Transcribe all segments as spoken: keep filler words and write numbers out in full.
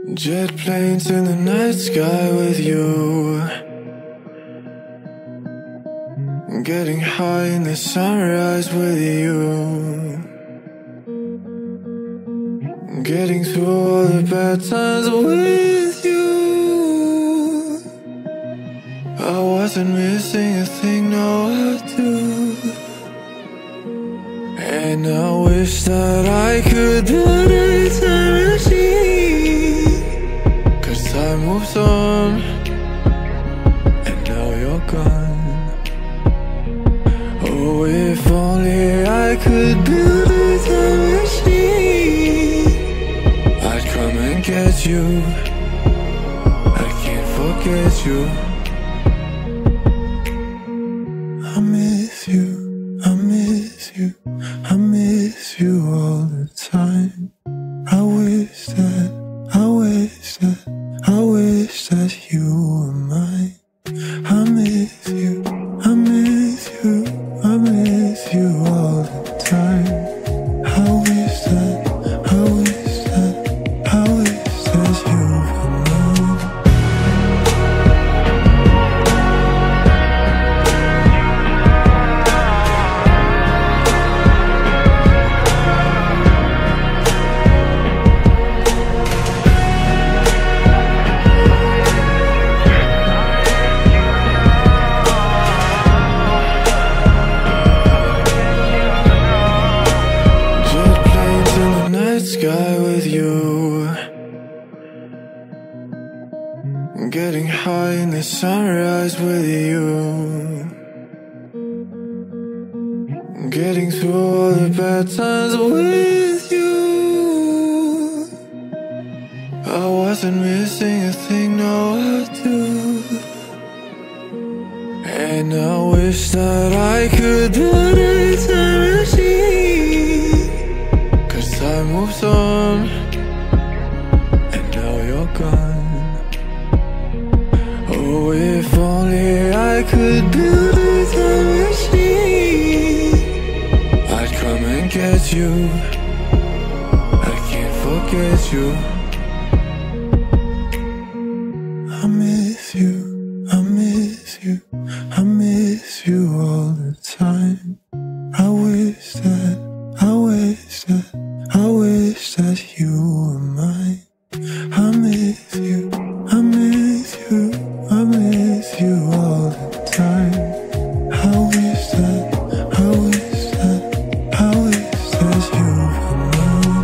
Jet planes in the night sky with you, getting high in the sunrise with you, getting through all the bad times with you. I wasn't missing a thing, no I do. And I wish that I could build a time machine, 'cause time moves on, and now you're gone. Oh, if only I could build a time machine, I'd come and get you. I can't forget you. I miss you, I miss you, I miss you all the time. I wish that, I wish that, I wish that you were mine. I miss you, I miss you, I miss you all the time. I wish that, I wish that, I wish that you were mine. Sky with you, getting high in the sunrise with you, getting through all the bad times with you. I wasn't missing a thing, no I do. And I wish that I could build a time machine, 'cause time moves on, and now you're gone. Oh, if only I could build a time machine, I'd come and get you. I can't forget you. I miss you, I miss you, I miss you all the time. I wish that, I wish that, I wish that you were mine. I miss you, I miss you, I miss you all the time. I wish that, I wish that, I wish that you were mine.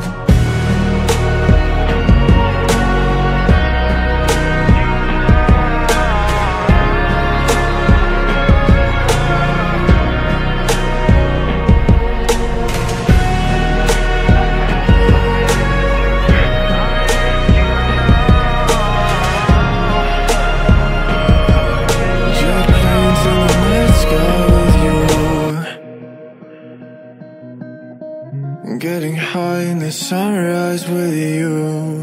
Getting high in the sunrise with you,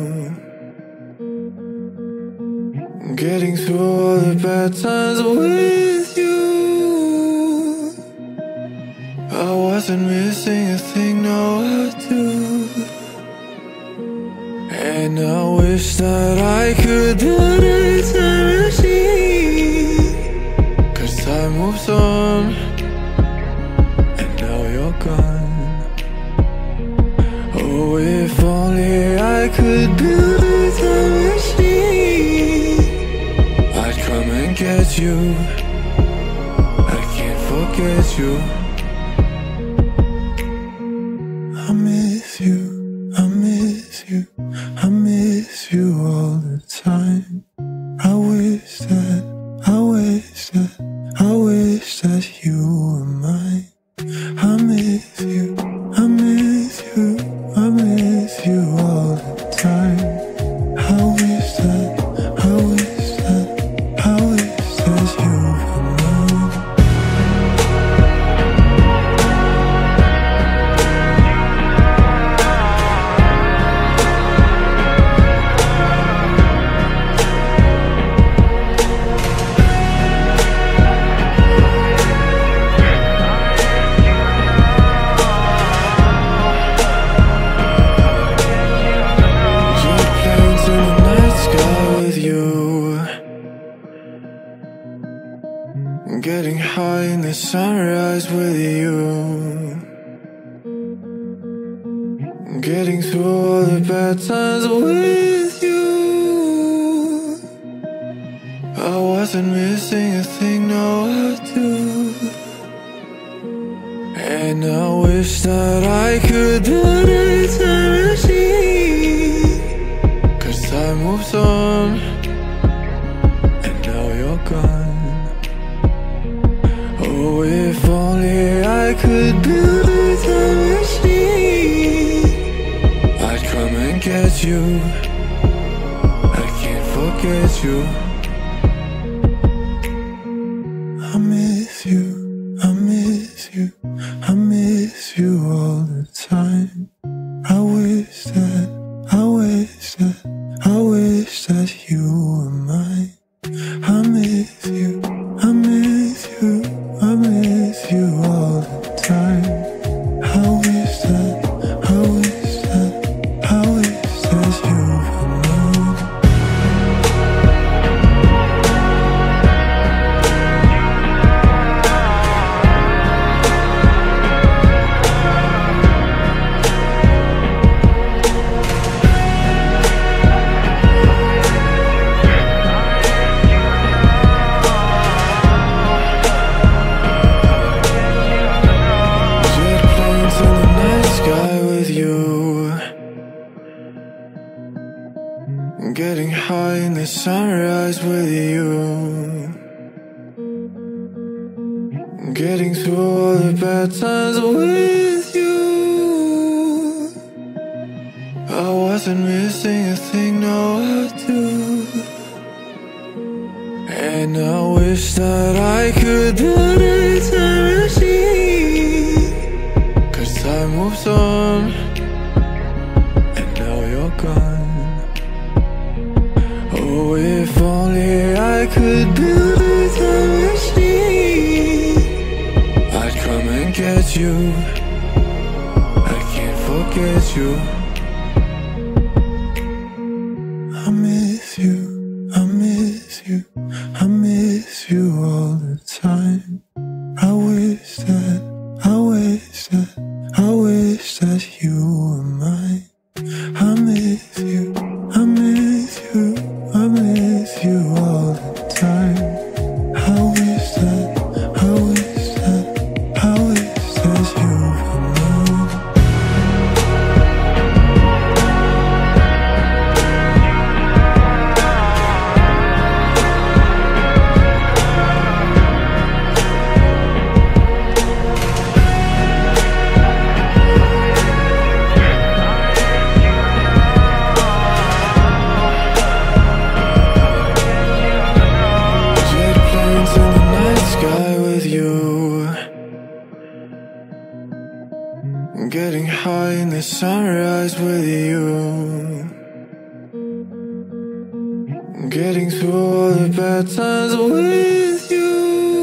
getting through all the bad times with you. I wasn't missing a thing, no I do. And I wish that I could build a time machine, 'cause time moves on, and now you're gone. Oh, if only I could build a time machine, I'd come and get you. I can't forget you. I miss you, I miss you, I miss you all the time. I wish that, I wish that, I wish that you were mine. I miss you, I miss you, I miss you all the time. I wish that, I wish that, I wish that you were mine. in the night. high in the sunrise with you, getting through all the bad times with you. I wasn't missing a thing, no I do. And I wish that I could build a time machine, 'cause time moves on, and now you're gone. Oh, if only I could build a time machine, I'd come and get you. I can't forget you. I miss you, I miss you, I miss you all the time. I wish that, I wish that, I wish that you were mine. I miss you, I miss you, I miss you all the time. I wish that, I wish that, I wish that you were mine. Getting high in the sunrise with you, getting through all the bad times with you. I wasn't missing a thing, no I do. And I wish that I could build a time machine, 'cause time moves on, and now you're gone. Oh, if only I could build a time machine, I'd come and get you. I can't forget you. I miss you, I miss you, I miss you all the time. I wish that, I wish that, I wish that you were mine. I miss you, I miss you, I miss you all the time. I wish that, I wish that, I wish that you were mine. Getting high in the sunrise with you, getting through all the bad times with you.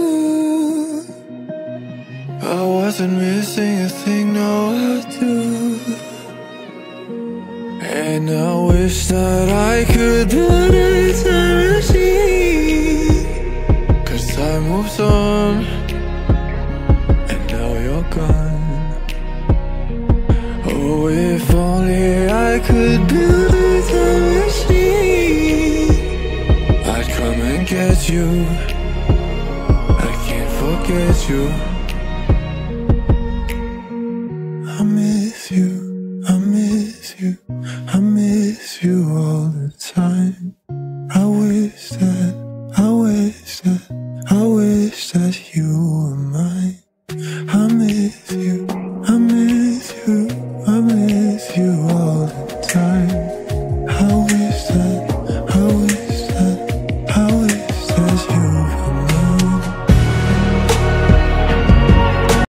I wasn't missing a thing, no I do. And I wish that I could build a time machine, 'cause time moves on, and now you're gone. Oh, if only I could build a time machine, I'd come and get you. I can't forget you. I miss you, I miss you, I miss you all the time. I wish that, I wish that, I wish that you were mine.